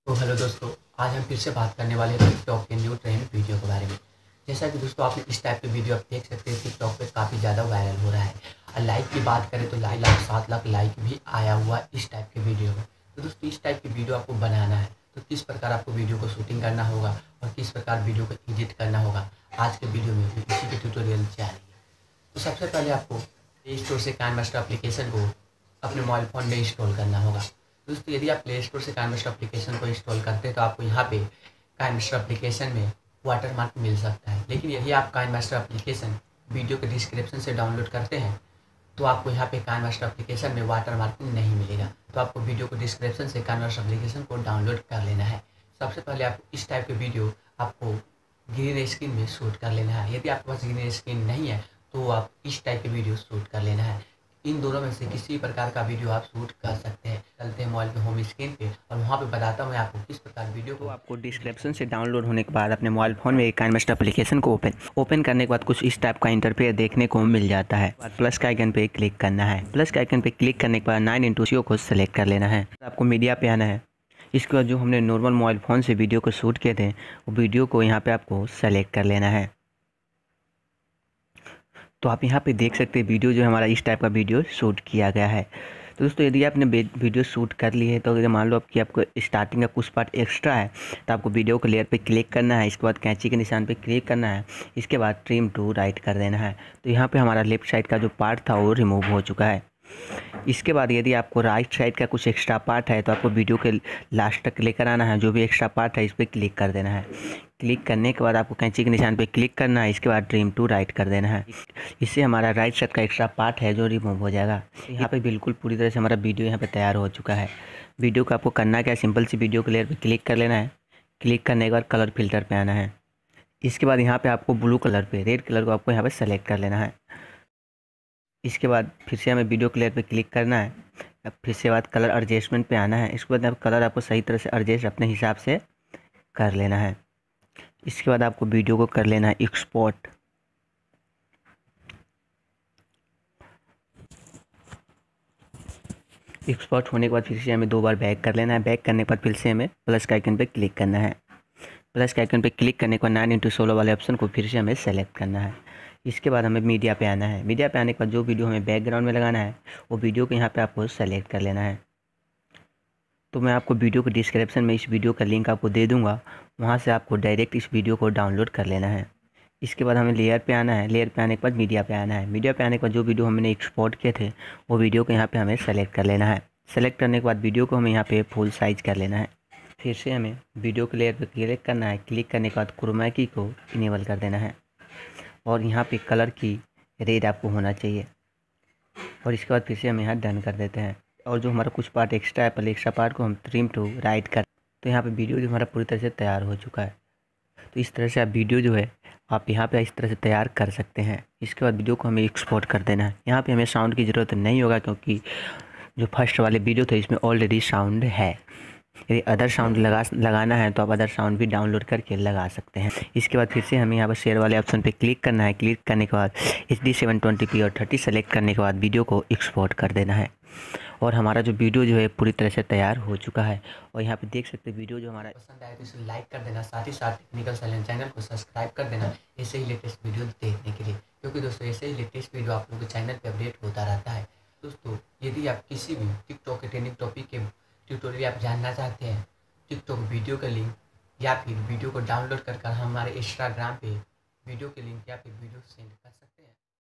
तो हेलो दोस्तों, आज हम फिर से बात करने वाले हैं टिकटॉक के न्यू ट्रेंड वीडियो के बारे में। जैसा कि दोस्तों आपने इस टाइप के वीडियो आप देख सकते हैं टिकटॉक पे काफ़ी ज़्यादा वायरल हो रहा है। और लाइक की बात करें तो 6 लाख 7 लाख लाइक भी आया हुआ है इस टाइप के वीडियो में। तो दोस्तों इस टाइप की वीडियो आपको बनाना है तो किस प्रकार आपको वीडियो को शूटिंग करना होगा और किस प्रकार वीडियो को एडिट करना होगा, आज के वीडियो में इसी के ट्यूटोरियल जारी है। तो सबसे पहले आपको प्ले स्टोर से काइनमास्टर एप्लीकेशन को अपने मोबाइल फ़ोन में इंस्टॉल करना होगा। दोस्तों यदि आप प्ले स्टोर से काइनमास्टर एप्लीकेशन को इंस्टॉल करते हैं तो आपको यहाँ पे काइनमास्टर एप्लीकेशन में वाटरमार्क मिल सकता है। लेकिन यदि आप काइनमास्टर एप्लीकेशन वीडियो के डिस्क्रिप्शन से डाउनलोड करते हैं तो आपको यहाँ पे काइनमास्टर एप्लीकेशन में वाटरमार्किंग नहीं मिलेगा। तो आपको वीडियो को डिस्क्रिप्शन से काइनमास्टर एप्लीकेशन को डाउनलोड कर लेना है। सबसे पहले आपको इस टाइप के वीडियो आपको ग्रीन स्क्रीन में शूट कर लेना है। यदि आपके पास ग्रीन स्क्रीन नहीं है तो आप इस टाइप के वीडियो शूट कर लेना है। इन दोनों में से किसी प्रकार का वीडियो आप शूट कर सकते हैं। चलते हैं मोबाइल के होम स्क्रीन पे और वहाँ पे बताता हूँ मैं आपको किस प्रकार वीडियो तो को। आपको डिस्क्रिप्शन से डाउनलोड होने के बाद अपने मोबाइल फ़ोन में काइनमास्टर एप्लीकेशन को ओपन करने के बाद कुछ इस टाइप का इंटरफेस देखने को मिल जाता है। प्लस के आइकन पे क्लिक करना है। प्लस के आइकन पे क्लिक करने के बाद 9x को सेलेक्ट कर लेना है। आपको मीडिया पे आना है। इसके बाद जो हमने नॉर्मल मोबाइल फ़ोन से वीडियो को शूट किए थे वो वीडियो को यहाँ पे आपको सेलेक्ट कर लेना है। तो आप यहाँ पे देख सकते हैं वीडियो जो हमारा इस टाइप का वीडियो शूट किया गया है। तो दोस्तों यदि आपने वीडियो शूट कर ली है तो अगर मान लो कि आपको स्टार्टिंग का कुछ पार्ट एक्स्ट्रा है तो आपको वीडियो को लेयर पे क्लिक करना है। इसके बाद कैंची के निशान पे क्लिक करना है। इसके बाद ट्रिम टू राइट कर देना है। तो यहाँ पे हमारा लेफ्ट साइड का जो पार्ट था वो रिमूव हो चुका है। इसके बाद यदि आपको राइट साइड का कुछ एक्स्ट्रा पार्ट है तो आपको वीडियो के लास्ट तक लेकर आना है। जो भी एक्स्ट्रा पार्ट है इस पर क्लिक कर देना है। क्लिक करने के बाद आपको कैंची के निशान पे क्लिक करना है। इसके बाद ट्रिम टू राइट कर देना है। इससे हमारा राइट साइड का एक्स्ट्रा पार्ट है जो रिमूव हो जाएगा। तो यहाँ पे बिल्कुल पूरी तरह से हमारा वीडियो यहाँ पे तैयार हो चुका है। वीडियो को आपको करना क्या है, सिंपल सी वीडियो के लेयर पे क्लिक कर लेना है। क्लिक करने के बाद कलर फिल्टर पे आना है। इसके बाद यहाँ पे आपको ब्लू कलर पे रेड कलर को आपको यहाँ पे सेलेक्ट कर लेना है। इसके बाद फिर से हमें वीडियो क्लियर पे क्लिक करना है। अब फिर से बाद कलर एडजस्टमेंट पे आना है। इसके बाद कलर आपको सही तरह से एडजस्ट अपने हिसाब से कर लेना है। इसके बाद आपको वीडियो को कर लेना है एक्सपोर्ट। एक्सपोर्ट होने के बाद फिर से हमें 2 बार बैक कर लेना है। बैक करने के बाद फिर से हमें प्लस के आइकन पे क्लिक करना है। प्लस के आइकन पे क्लिक करने के बाद 9x16 वाले ऑप्शन को फिर से हमें सेलेक्ट करना है। इसके बाद हमें मीडिया पे आना है। मीडिया पे आने के बाद जो वीडियो हमें बैकग्राउंड में लगाना है वो वीडियो को यहाँ पे आपको सेलेक्ट कर लेना है। तो मैं आपको वीडियो के डिस्क्रिप्शन में इस वीडियो का लिंक आपको दे दूँगा, वहाँ से आपको डायरेक्ट इस वीडियो को डाउनलोड कर लेना है। इसके बाद हमें लेयर पे आना है। लेयर पे आने के बाद मीडिया पे आना है। मीडिया पे आने के बाद जो वीडियो हमने एक्सपोर्ट किए थे वो वीडियो को यहाँ पे हमें सेलेक्ट कर लेना है। सेलेक्ट करने के बाद वीडियो को हमें यहाँ पे फुल साइज कर लेना है। फिर से हमें वीडियो के लेयर पे क्लिक करना है। क्लिक करने के बाद क्रोमा की को इनेबल कर देना है और यहाँ पे कलर की रेड आपको होना चाहिए। और इसके बाद फिर से हम यहाँ डन कर देते हैं। और जो हमारा कुछ पार्ट एक्स्ट्रा है पहले एक्स्ट्रा पार्ट को हम ट्रिम टू राइट कर। तो यहाँ पे वीडियो जो हमारा पूरी तरह से तैयार हो चुका है। तो इस तरह से आप वीडियो जो है आप यहाँ पे इस तरह से तैयार कर सकते हैं। इसके बाद वीडियो को हमें एक्सपोर्ट कर देना है। यहाँ पे हमें साउंड की ज़रूरत नहीं होगा क्योंकि जो फर्स्ट वाले वीडियो थे इसमें ऑलरेडी साउंड है। यदि अदर साउंड लगाना है तो आप अदर साउंड भी डाउनलोड करके लगा सकते हैं। इसके बाद फिर से हमें यहाँ पर शेयर वाले ऑप्शन पे क्लिक करना है। क्लिक करने के बाद HD 720p और 30 सेलेक्ट करने के बाद वीडियो को एक्सपोर्ट कर देना है। और हमारा जो वीडियो जो है पूरी तरह से तैयार हो चुका है। और यहाँ पे देख सकते हैं वीडियो जो हमारा पसंद आए तो इसे लाइक कर देना, साथ ही साथ टेक्निकल साइलेंस चैनल को सब्सक्राइब कर देना ऐसे ही लेटेस्ट वीडियो देखने के लिए, क्योंकि दोस्तों ऐसे ही लेटेस्ट वीडियो आप लोगों के चैनल पे अपडेट होता रहता है। दोस्तों यदि आप किसी भी टिकटॉक के ट्रेंडिंग टॉपिक के ट्यूटोरियल आप जानना चाहते हैं, टिकटॉक वीडियो का लिंक या फिर वीडियो को डाउनलोड कर हमारे इंस्टाग्राम पे वीडियो के लिंक या फिर वीडियो सेंड कर सकते हैं।